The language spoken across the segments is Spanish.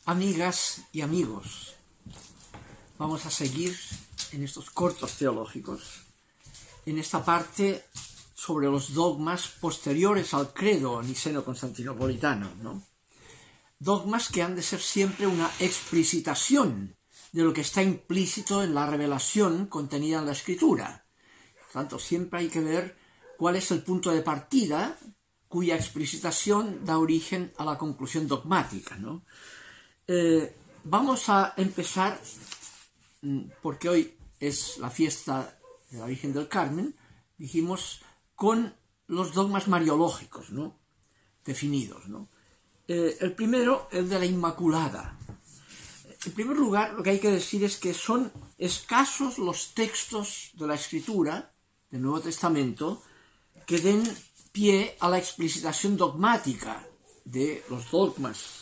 Amigas y amigos, vamos a seguir en estos cortos teológicos, en esta parte sobre los dogmas posteriores al credo niceno-constantinopolitano, ¿no? Dogmas que han de ser siempre una explicitación de lo que está implícito en la revelación contenida en la Escritura. Por tanto, siempre hay que ver cuál es el punto de partida cuya explicitación da origen a la conclusión dogmática, ¿no? Vamos a empezar, porque hoy es la fiesta de la Virgen del Carmen, dijimos, con los dogmas mariológicos, ¿no? Definidos, ¿no? El primero, el de la Inmaculada. En primer lugar, lo que hay que decir es que son escasos los textos de la Escritura, del Nuevo Testamento, que den pie a la explicitación dogmática de los dogmas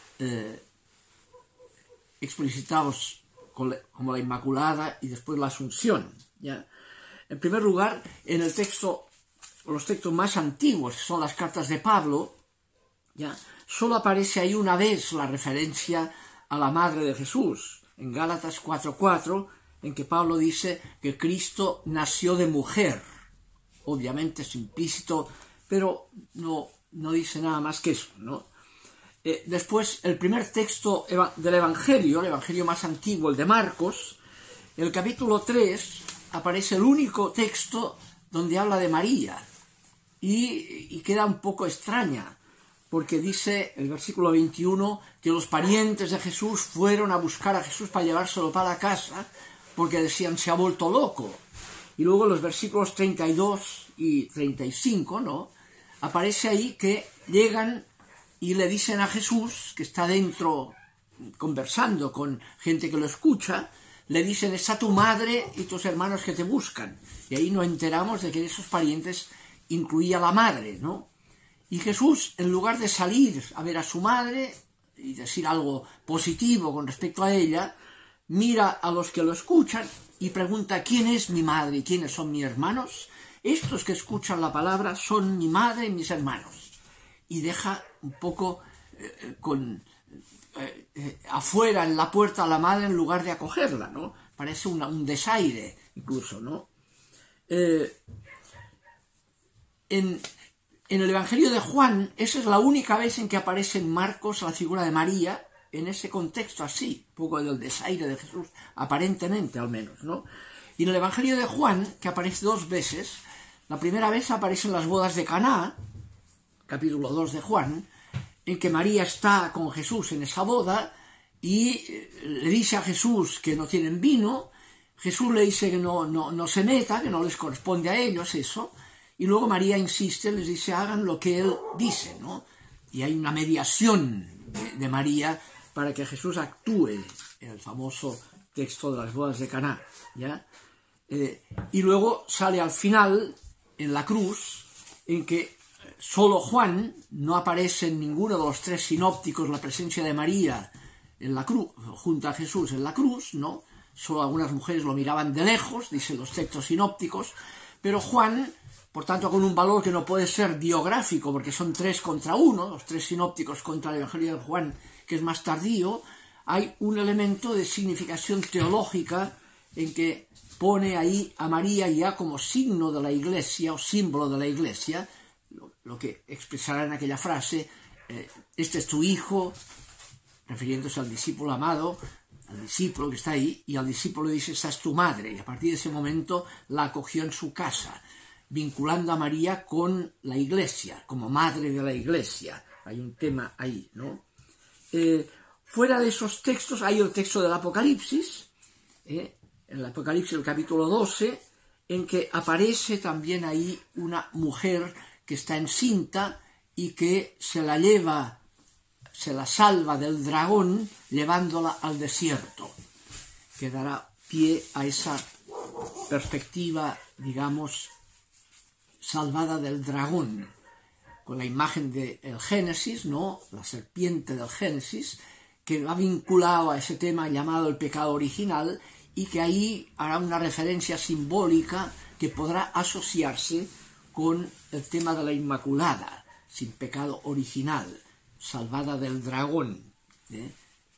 explicitados como la Inmaculada y después la Asunción, ¿ya? En primer lugar, en el texto, los textos más antiguos, que son las cartas de Pablo, ¿ya? Solo aparece ahí una vez la referencia a la Madre de Jesús, en Gálatas 4:4, en que Pablo dice que Cristo nació de mujer. Obviamente es implícito, pero no dice nada más que eso, ¿no? Después, el primer texto del Evangelio, el Evangelio más antiguo, el de Marcos, en el capítulo 3, aparece el único texto donde habla de María, y queda un poco extraña, porque dice el versículo 21 que los parientes de Jesús fueron a buscar a Jesús para llevárselo para la casa, porque decían, se ha vuelto loco. Y luego los versículos 32 y 35, ¿no? Aparece ahí que llegan y le dicen a Jesús, que está dentro conversando con gente que lo escucha, le dicen, está tu madre y tus hermanos que te buscan. Y ahí nos enteramos de que esos parientes incluía la madre, ¿no? Y Jesús, en lugar de salir a ver a su madre y decir algo positivo con respecto a ella, mira a los que lo escuchan y pregunta, ¿quién es mi madre y quiénes son mis hermanos? Estos que escuchan la palabra son mi madre y mis hermanos. Y deja un poco afuera en la puerta a la madre en lugar de acogerla, ¿no? Parece un desaire incluso, ¿no? En el Evangelio de Juan, esa es la única vez en que aparece en Marcos la figura de María, en ese contexto así, un poco del desaire de Jesús, aparentemente al menos, ¿no? Y en el Evangelio de Juan, que aparece 2 veces, la primera vez aparece en las bodas de Caná, capítulo 2 de Juan, en que María está con Jesús en esa boda y le dice a Jesús que no tienen vino, Jesús le dice que no se meta, que no les corresponde a ellos eso, y luego María insiste, les dice, hagan lo que él dice, ¿no? Y hay una mediación de María para que Jesús actúe en el famoso texto de las bodas de Caná, ¿ya? Y luego sale al final, en la cruz, en que solo Juan, no aparece en ninguno de los 3 sinópticos la presencia de María en la cruz, junto a Jesús en la cruz, ¿no? Solo algunas mujeres lo miraban de lejos, dicen los textos sinópticos, pero Juan, por tanto, con un valor que no puede ser biográfico, porque son 3 contra 1, los 3 sinópticos contra el Evangelio de Juan, que es más tardío, hay un elemento de significación teológica en que pone ahí a María ya como signo de la Iglesia o símbolo de la Iglesia, lo que expresará en aquella frase, este es tu hijo, refiriéndose al discípulo amado, al discípulo que está ahí, y al discípulo le dice, esta es tu madre, y a partir de ese momento la acogió en su casa, vinculando a María con la Iglesia, como madre de la Iglesia. Hay un tema ahí, ¿no? Fuera de esos textos hay el texto del Apocalipsis, en el Apocalipsis del capítulo 12, en que aparece también ahí una mujer que está encinta y que se la salva del dragón llevándola al desierto, que dará pie a esa perspectiva, digamos, salvada del dragón, con la imagen del Génesis, ¿no? La serpiente del Génesis, que va vinculado a ese tema llamado el pecado original y que ahí hará una referencia simbólica que podrá asociarse con el tema de la Inmaculada, sin pecado original, salvada del dragón,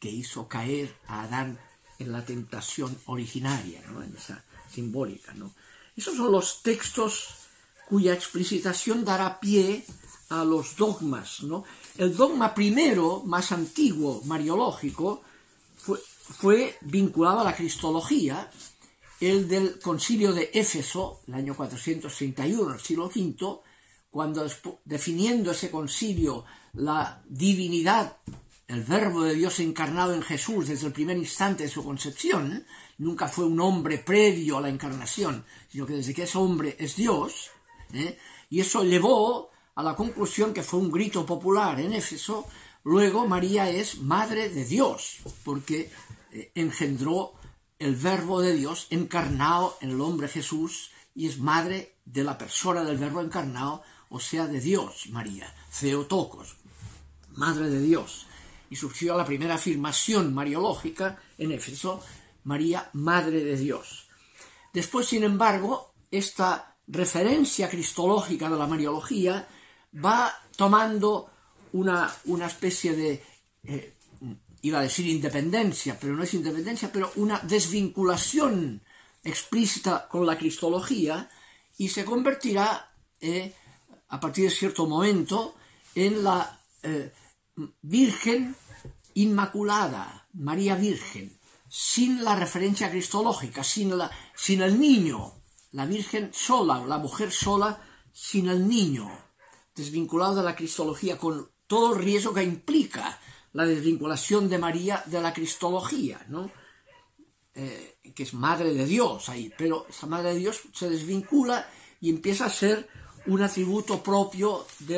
que hizo caer a Adán en la tentación originaria, ¿no? En esa simbólica, ¿no? Esos son los textos cuya explicitación dará pie a los dogmas, ¿no? El dogma primero, más antiguo, mariológico, fue vinculado a la cristología, el del concilio de Éfeso, el año 431, el siglo V, cuando definiendo ese concilio la divinidad, el verbo de Dios encarnado en Jesús desde el primer instante de su concepción, nunca fue un hombre previo a la encarnación, sino que desde que es hombre es Dios, y eso llevó a la conclusión que fue un grito popular en Éfeso. Luego María es madre de Dios, porque engendró el verbo de Dios encarnado en el hombre Jesús, y es madre de la persona del verbo encarnado, o sea, de Dios, María, Theotokos, madre de Dios. Y surgió la primera afirmación mariológica en Éfeso, María, madre de Dios. Después, sin embargo, esta referencia cristológica de la mariología va tomando una especie de, iba a decir independencia, pero no es independencia, pero una desvinculación explícita con la cristología, y se convertirá, a partir de cierto momento, en la Virgen Inmaculada, María Virgen, sin la referencia cristológica, sin el niño, la Virgen sola, la mujer sola, sin el niño, desvinculado de la cristología, con todo el riesgo que implica la desvinculación de María de la cristología, ¿no? Que es madre de Dios ahí, pero esa madre de Dios se desvincula y empieza a ser un atributo propio de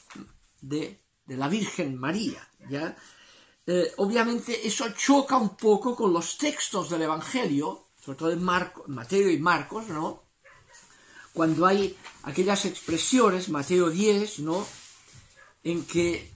la Virgen María, ¿ya? Obviamente eso choca un poco con los textos del Evangelio, sobre todo en Mateo y Marcos, ¿no? Cuando hay aquellas expresiones, Mateo 10, ¿no? En que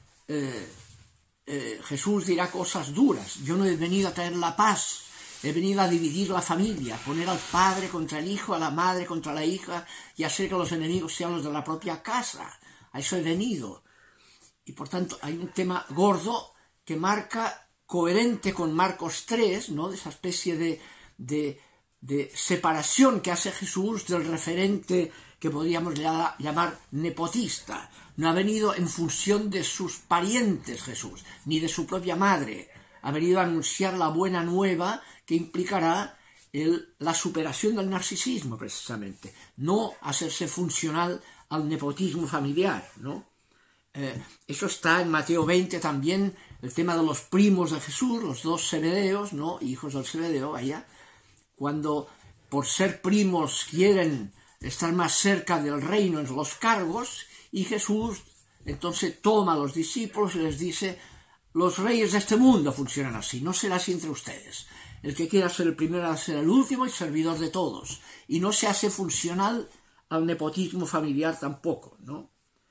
Jesús dirá cosas duras. Yo no he venido a traer la paz, he venido a dividir la familia, a poner al padre contra el hijo, a la madre contra la hija, y hacer que los enemigos sean los de la propia casa. A eso he venido. Y por tanto hay un tema gordo que marca, coherente con Marcos 3, ¿no? De esa especie de separación que hace Jesús del referente que podríamos llamar nepotista. No ha venido en función de sus parientes Jesús, ni de su propia madre. Ha venido a anunciar la buena nueva que implicará la superación del narcisismo, precisamente. No hacerse funcional al nepotismo familiar, ¿no? Eso está en Mateo 20 también, el tema de los primos de Jesús, los dos Zebedeos, ¿no? Hijos del Zebedeo, vaya, cuando por ser primos quieren estar más cerca del reino en los cargos, y Jesús entonces toma a los discípulos y les dice: los reyes de este mundo funcionan así, no será así entre ustedes. El que quiera ser el primero ha de ser el último y servidor de todos, y no se hace funcional al nepotismo familiar tampoco, ¿no?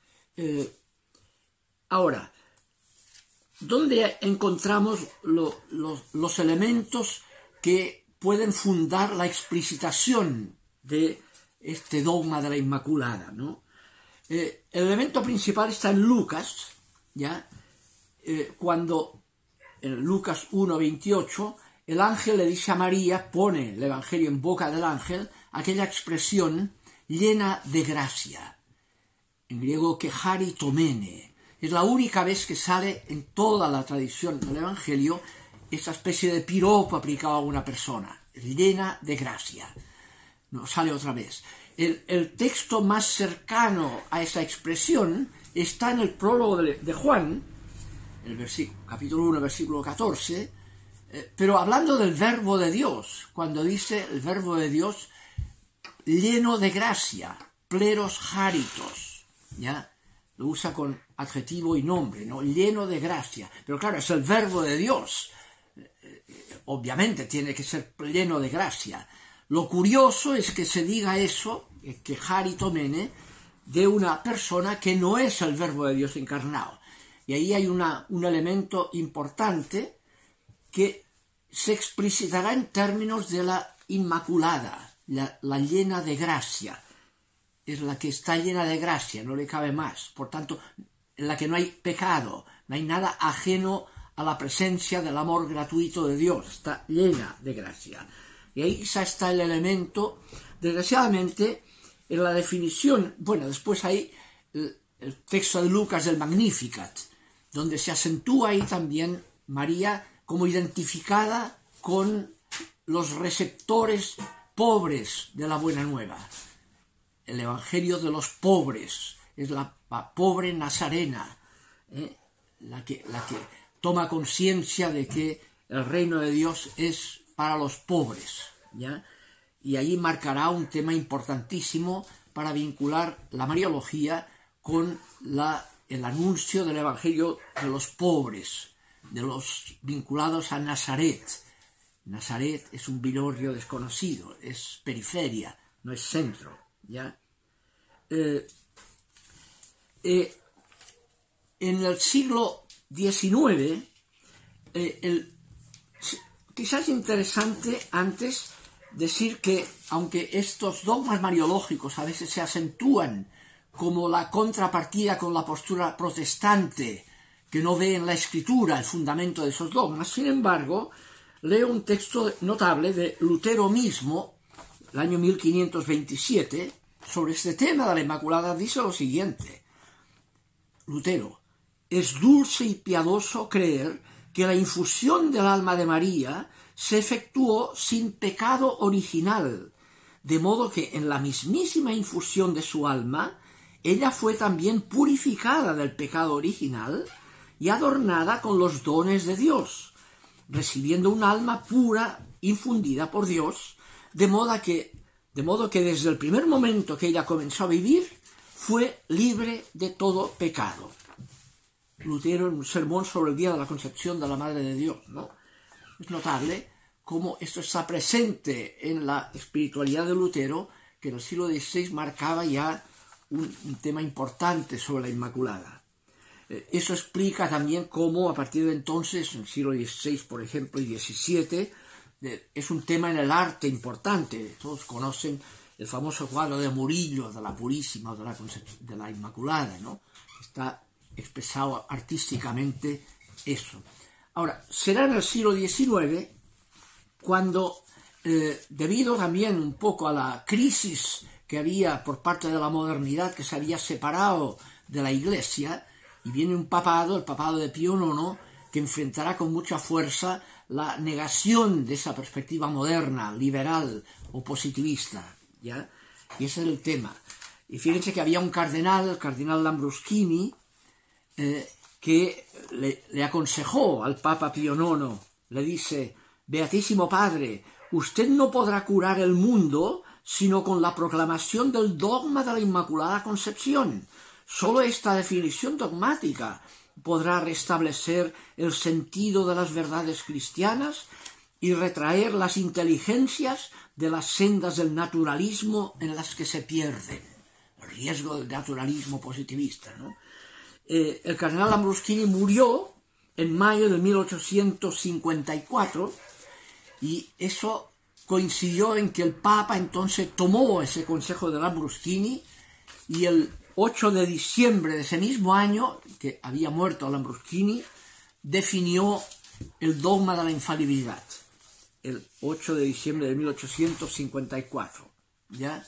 Ahora, ¿dónde encontramos los elementos que pueden fundar la explicitación de este dogma de la Inmaculada, ¿no? El elemento principal está en Lucas, ¿ya? Cuando en Lucas 1:28 el ángel le dice a María, pone el Evangelio en boca del ángel, aquella expresión llena de gracia, en griego kecharitomene. Es la única vez que sale en toda la tradición del Evangelio esa especie de piropo aplicado a una persona, llena de gracia. No sale otra vez. El texto más cercano a esa expresión está en el prólogo de Juan, el capítulo 1, versículo 14, pero hablando del verbo de Dios, cuando dice el verbo de Dios lleno de gracia, pleros charitos, ¿ya? Lo usa con adjetivo y nombre, ¿no? Lleno de gracia. Pero claro, es el verbo de Dios. Obviamente tiene que ser lleno de gracia. Lo curioso es que se diga eso, que charitomene, de una persona que no es el verbo de Dios encarnado. Y ahí hay un elemento importante que se explicitará en términos de la Inmaculada, la llena de gracia. Es la que está llena de gracia, no le cabe más. Por tanto, en la que no hay pecado, no hay nada ajeno a la presencia del amor gratuito de Dios, está llena de gracia. Y ahí quizá está el elemento, desgraciadamente, en la definición, bueno, después hay el texto de Lucas del Magnificat, donde se acentúa ahí también María como identificada con los receptores pobres de la buena nueva. El evangelio de los pobres, es la pobre nazarena, la que toma conciencia de que el reino de Dios es para los pobres, ¿ya? Y ahí marcará un tema importantísimo para vincular la mariología con el anuncio del evangelio de los pobres, de los vinculados a Nazaret. Nazaret es un barrio desconocido, es periferia, no es centro, ¿ya? En el siglo XIX, quizás es interesante antes decir que, aunque estos dogmas mariológicos a veces se acentúan como la contrapartida con la postura protestante, que no ve en la escritura el fundamento de esos dogmas, sin embargo, leo un texto notable de Lutero mismo, el año 1527, sobre este tema de la Inmaculada, dice lo siguiente: Lutero: es dulce y piadoso creer que la infusión del alma de María se efectuó sin pecado original, de modo que en la mismísima infusión de su alma, ella fue también purificada del pecado original y adornada con los dones de Dios, recibiendo un alma pura infundida por Dios, de modo que desde el primer momento que ella comenzó a vivir, fue libre de todo pecado. Lutero, en un sermón sobre el día de la concepción de la Madre de Dios, ¿no? Es notable cómo esto está presente en la espiritualidad de Lutero, que en el siglo XVI marcaba ya un tema importante sobre la Inmaculada. Eso explica también cómo a partir de entonces, en el siglo XVI, por ejemplo, y XVII, es un tema en el arte importante. Todos conocen el famoso cuadro de Murillo, de la Purísima, de la Inmaculada, ¿no? Está expresado artísticamente eso. Ahora, será en el siglo XIX cuando, debido también un poco a la crisis que había por parte de la modernidad, que se había separado de la Iglesia, y viene un papado, el papado de Pío IX, que enfrentará con mucha fuerza la negación de esa perspectiva moderna, liberal o positivista, ¿ya? Y ese es el tema. Y fíjense que había un cardenal, el cardenal Lambruschini, que le aconsejó al Papa Pío IX, le dice: Beatísimo Padre, usted no podrá curar el mundo sino con la proclamación del dogma de la Inmaculada Concepción. Solo esta definición dogmática podrá restablecer el sentido de las verdades cristianas y retraer las inteligencias de las sendas del naturalismo en las que se pierden. El riesgo del naturalismo positivista, ¿no? El cardenal Lambruschini murió en mayo de 1854 y eso coincidió en que el Papa entonces tomó ese consejo de Lambruschini y el 8 de diciembre de ese mismo año, que había muerto Lambruschini, definió el dogma de la infalibilidad. El 8 de diciembre de 1854. ¿Ya?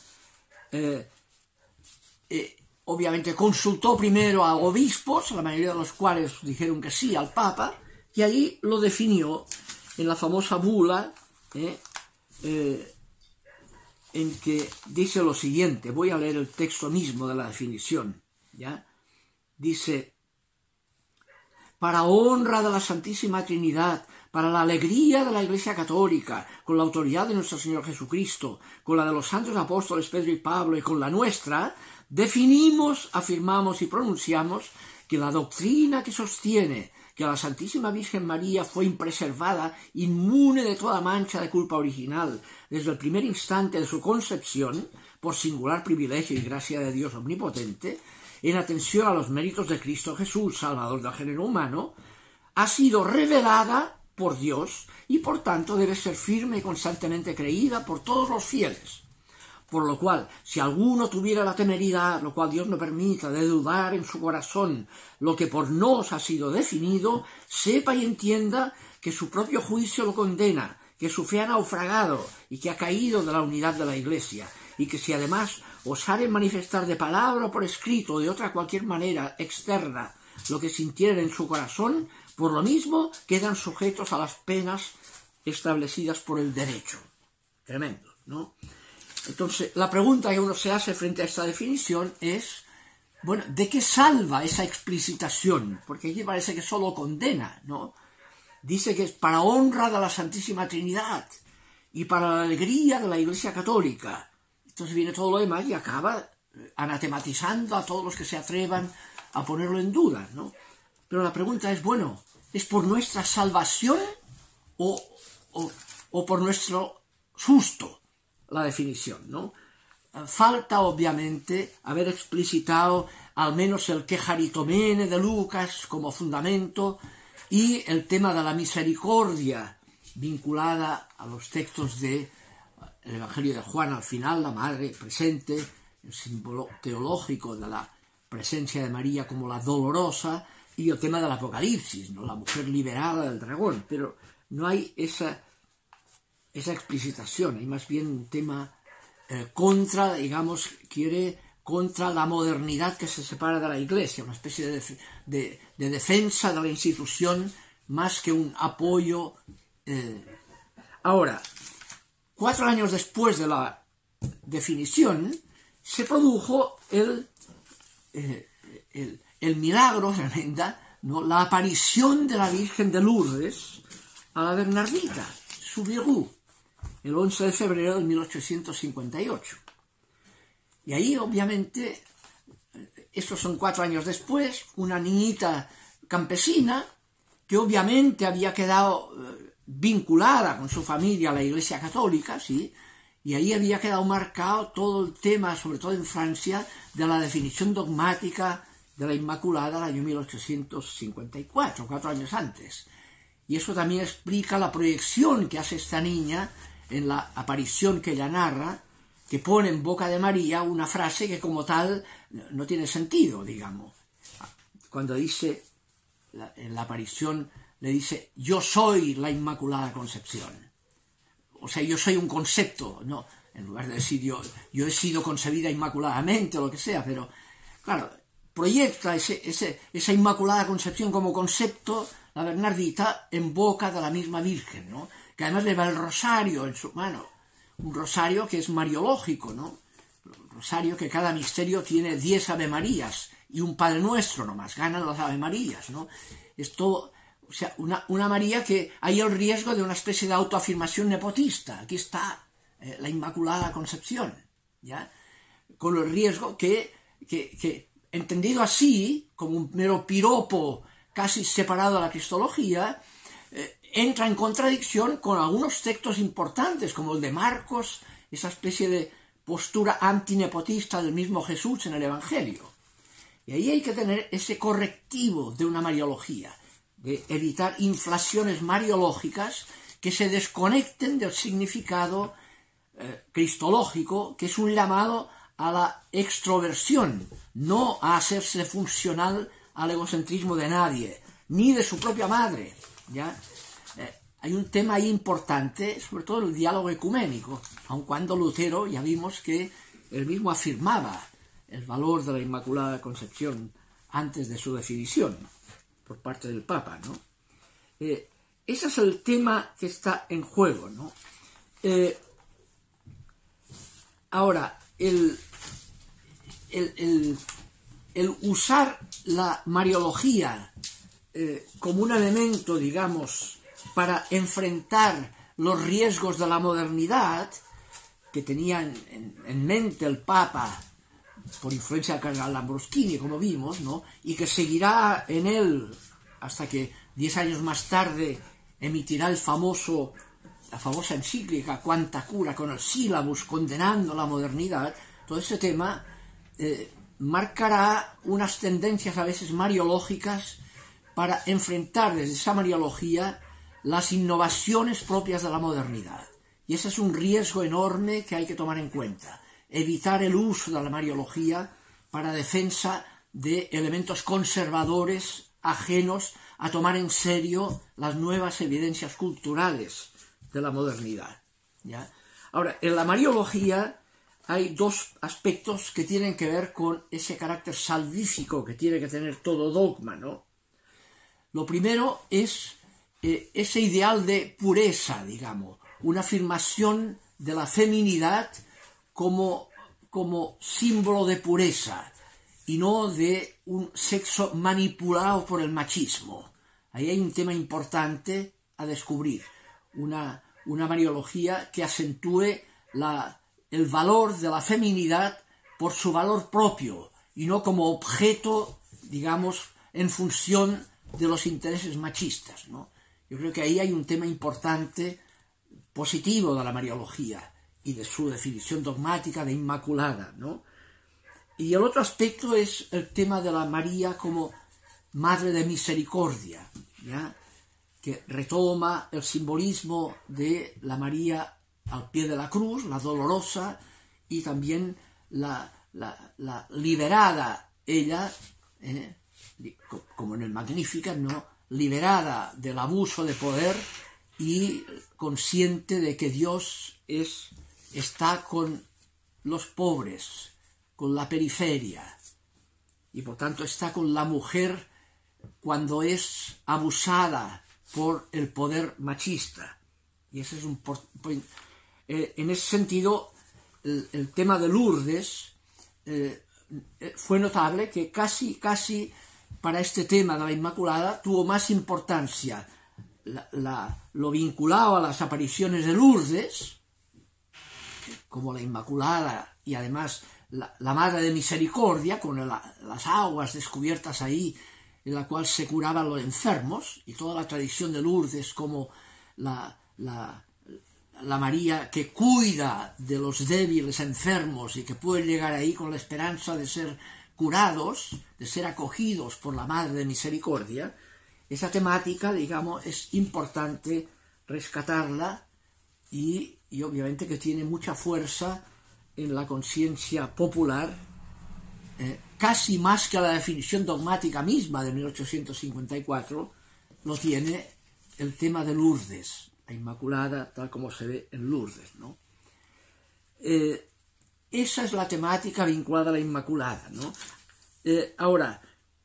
Obviamente consultó primero a obispos, la mayoría de los cuales dijeron que sí al Papa, y ahí lo definió en la famosa bula, en que dice lo siguiente. Voy a leer el texto mismo de la definición, ¿ya? Dice: para honra de la Santísima Trinidad, para la alegría de la Iglesia Católica, con la autoridad de nuestro Señor Jesucristo, con la de los santos apóstoles Pedro y Pablo y con la nuestra, definimos, afirmamos y pronunciamos que la doctrina que sostiene que la Santísima Virgen María fue impreservada, inmune de toda mancha de culpa original, desde el primer instante de su concepción, por singular privilegio y gracia de Dios omnipotente, en atención a los méritos de Cristo Jesús, Salvador del género humano, ha sido revelada por Dios y por tanto debe ser firme y constantemente creída por todos los fieles. Por lo cual, si alguno tuviera la temeridad, lo cual Dios no permita, de dudar en su corazón lo que por nos ha sido definido, sepa y entienda que su propio juicio lo condena, que su fe ha naufragado y que ha caído de la unidad de la Iglesia, y que si además osaren manifestar de palabra o por escrito o de otra cualquier manera externa lo que sintieren en su corazón, por lo mismo quedan sujetos a las penas establecidas por el derecho. Tremendo, ¿no? Entonces, la pregunta que uno se hace frente a esta definición es, bueno, ¿de qué salva esa explicitación? Porque aquí parece que solo condena, ¿no? Dice que es para honra de la Santísima Trinidad y para la alegría de la Iglesia Católica. Entonces viene todo lo demás y acaba anatematizando a todos los que se atrevan a ponerlo en duda, ¿no? Pero la pregunta es, bueno, ¿es por nuestra salvación o por nuestro susto la definición, ¿no? Falta, obviamente, haber explicitado al menos el quejaritomene de Lucas como fundamento y el tema de la misericordia vinculada a los textos del Evangelio de Juan al final, la Madre presente, el símbolo teológico de la presencia de María como la dolorosa, y el tema del Apocalipsis, ¿no? La mujer liberada del dragón, pero no hay esa explicitación, hay más bien un tema contra la modernidad que se separa de la Iglesia, una especie de defensa de la institución más que un apoyo. Ahora, 4 años después de la definición, se produjo el milagro tremenda, ¿no? La aparición de la Virgen de Lourdes a la Bernardita, Soubirous, el 11 de febrero de 1858. Y ahí, obviamente, estos son 4 años después, una niñita campesina que obviamente había quedado vinculada con su familia a la Iglesia Católica, ¿sí? Y ahí había quedado marcado todo el tema, sobre todo en Francia, de la definición dogmática de la Inmaculada al año 1854, 4 años antes. Y eso también explica la proyección que hace esta niña en la aparición que ella narra, que pone en boca de María una frase que como tal no tiene sentido, digamos. Cuando dice, en la aparición le dice, yo soy la Inmaculada Concepción. O sea, yo soy un concepto, ¿no? En lugar de decir yo he sido concebida inmaculadamente o lo que sea, pero claro, proyecta esa Inmaculada Concepción como concepto, la Bernardita, en boca de la misma Virgen, ¿no? Que además lleva el rosario en su mano, un rosario que es mariológico, ¿no? Un rosario que cada misterio tiene 10 Ave Marías y un Padre Nuestro nomás, ganan las Ave Marías, ¿no? Esto, o sea, una María que hay el riesgo de una especie de autoafirmación nepotista. Aquí está la Inmaculada Concepción, ¿ya? Con el riesgo que entendido así, como un mero piropo casi separado de la cristología, entra en contradicción con algunos textos importantes, como el de Marcos, esa especie de postura antinepotista del mismo Jesús en el Evangelio. Y ahí hay que tener ese correctivo de una mariología, de evitar inflaciones mariológicas que se desconecten del significado cristológico, que es un llamado a la extroversión, no a hacerse funcional al egocentrismo de nadie, ni de su propia madre, ¿ya? Hay un tema ahí importante, sobre todo el diálogo ecuménico, aun cuando Lutero ya vimos que él mismo afirmaba el valor de la Inmaculada Concepción antes de su definición por parte del Papa, ¿no? Ese es el tema que está en juego, ¿no? Ahora, el usar la mariología como un elemento, digamos, para enfrentar los riesgos de la modernidad que tenía en mente el Papa por influencia del cardenal Lambruschini, como vimos, ¿no? Y que seguirá en él hasta que 10 años más tarde emitirá la famosa encíclica Quanta Cura con el sílabus condenando la modernidad. Todo ese tema marcará unas tendencias a veces mariológicas para enfrentar desde esa mariología las innovaciones propias de la modernidad. Y ese es un riesgo enorme que hay que tomar en cuenta. evitar el uso de la mariología para defensa de elementos conservadores ajenos a tomar en serio las nuevas evidencias culturales de la modernidad, ¿ya? Ahora, en la mariología hay dos aspectos que tienen que ver con ese carácter salvífico que tiene que tener todo dogma, ¿no? Lo primero es ese ideal de pureza, digamos, una afirmación de la feminidad como símbolo de pureza y no de un sexo manipulado por el machismo. Ahí hay un tema importante a descubrir, una mariología que acentúe el valor de la feminidad por su valor propio y no como objeto, digamos, en función de los intereses machistas, ¿no? Yo creo que ahí hay un tema importante, positivo de la mariología y de su definición dogmática de inmaculada, ¿no? Y el otro aspecto es el tema de la María como Madre de Misericordia, ¿ya? Que retoma el simbolismo de la María al pie de la cruz, la dolorosa, y también la liberada, ella, como en el Magnificat, ¿no? Liberada del abuso de poder y consciente de que Dios está con los pobres, con la periferia, y por tanto está con la mujer cuando es abusada por el poder machista. Y ese es en ese sentido, el tema de Lourdes fue notable que casi para este tema de la Inmaculada tuvo más importancia lo vinculado a las apariciones de Lourdes, como la Inmaculada y además la Madre de Misericordia, con las aguas descubiertas ahí, en la cual se curaban los enfermos, y toda la tradición de Lourdes como la María que cuida de los débiles enfermos y que pueden llegar ahí con la esperanza de ser curados, de ser acogidos por la Madre de Misericordia. Esa temática, digamos, es importante rescatarla y obviamente que tiene mucha fuerza en la conciencia popular, casi más que la definición dogmática misma de 1854, lo tiene el tema de Lourdes, la Inmaculada tal como se ve en Lourdes, ¿no? Esa es la temática vinculada a la Inmaculada, ¿no? Ahora,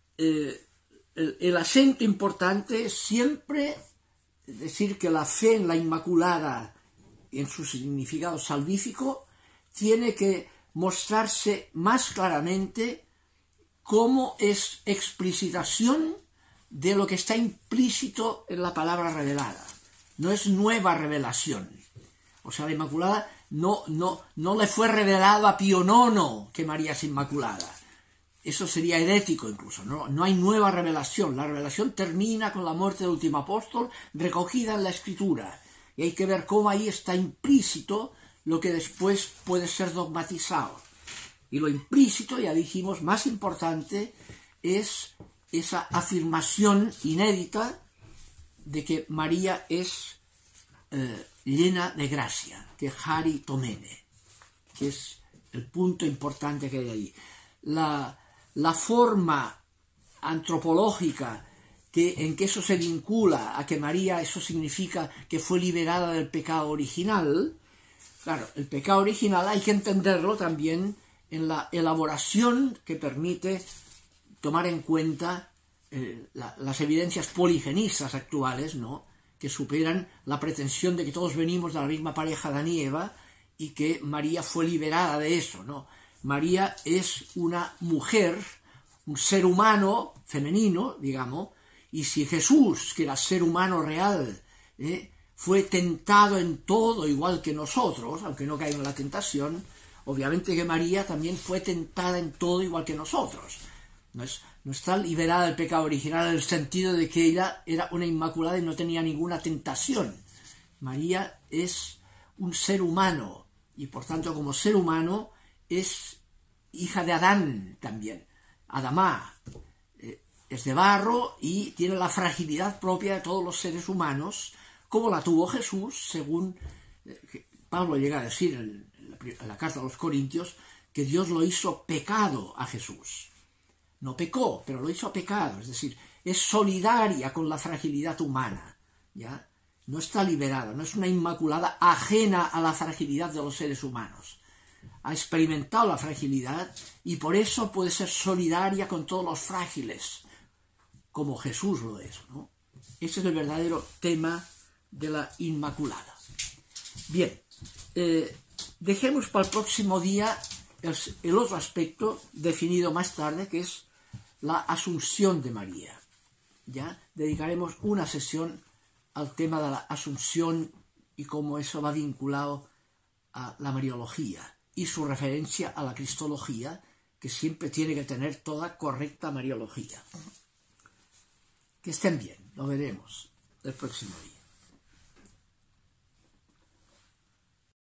el acento importante es siempre decir que la fe en la Inmaculada, en su significado salvífico, tiene que mostrarse más claramente como es explicitación de lo que está implícito en la palabra revelada. No es nueva revelación. O sea, la Inmaculada no le fue revelado a Pío IX que María es Inmaculada. Eso sería herético incluso. No hay nueva revelación. La revelación termina con la muerte del último apóstol, recogida en la Escritura. Y hay que ver cómo ahí está implícito lo que después puede ser dogmatizado. Y lo implícito, ya dijimos, más importante es esa afirmación inédita de que María es llena de gracia, que Hari Tomene, que es el punto importante que hay ahí. La forma antropológica en que eso se vincula a que María, eso significa que fue liberada del pecado original. Claro, el pecado original hay que entenderlo también en la elaboración que permite tomar en cuenta las evidencias poligenistas actuales, ¿no?, que superan la pretensión de que todos venimos de la misma pareja, Adán y Eva, y que María fue liberada de eso, ¿no? María es una mujer, un ser humano femenino, digamos, y si Jesús, que era ser humano real, fue tentado en todo igual que nosotros, aunque no caiga en la tentación, obviamente que María también fue tentada en todo igual que nosotros. No está liberada del pecado original en el sentido de que ella era una inmaculada y no tenía ninguna tentación. María es un ser humano y por tanto como ser humano es hija de Adán también. Adamá es de barro y tiene la fragilidad propia de todos los seres humanos, como la tuvo Jesús, según Pablo llega a decir en la la carta a los Corintios, que Dios lo hizo pecado a Jesús. No pecó, pero lo hizo pecado, es decir, es solidaria con la fragilidad humana, ¿ya? No está liberada, no es una inmaculada ajena a la fragilidad de los seres humanos. Ha experimentado la fragilidad y por eso puede ser solidaria con todos los frágiles, como Jesús lo es, ¿no? Ese es el verdadero tema de la Inmaculada. Bien, dejemos para el próximo día el otro aspecto definido más tarde, que es la Asunción de María. Ya dedicaremos una sesión al tema de la Asunción y cómo eso va vinculado a la Mariología y su referencia a la Cristología, que siempre tiene que tener toda correcta Mariología. Que estén bien, lo veremos el próximo día.